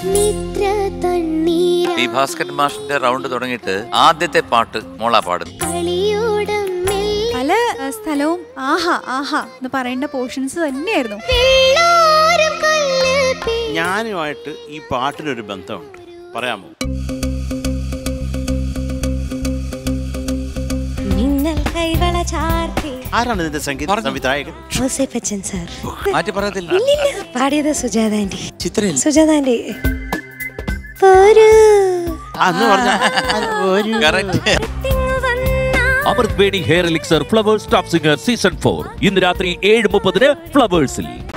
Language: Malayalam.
ഈ ഭാസ്കരൻ മാഷിന്റെ റൗണ്ട് തുടങ്ങിയിട്ട് ആദ്യത്തെ പാട്ട് മോളാ പാടുന്നു. പല സ്ഥലവും ആഹാ ആഹാ എന്ന് പറയേണ്ട പോർഷൻസ് തന്നെയായിരുന്നു. ഞാനുമായിട്ട് ഈ പാട്ടിനൊരു ബന്ധമുണ്ട്, പറയാമോ? ആരാണ് ഇതിന്റെ സംഗീത സംവിധായകൻ? മാറ്റി പറയത്തില്ല. പാടിയത് സുജാത ആന്റി. ചിത്രയിൽ Sujatha aunty. Amrut Veni hair elixir Flowers top singer season 4 ഇന്ന് രാത്രി 7:30 ഫ്ലവേഴ്സിൽ.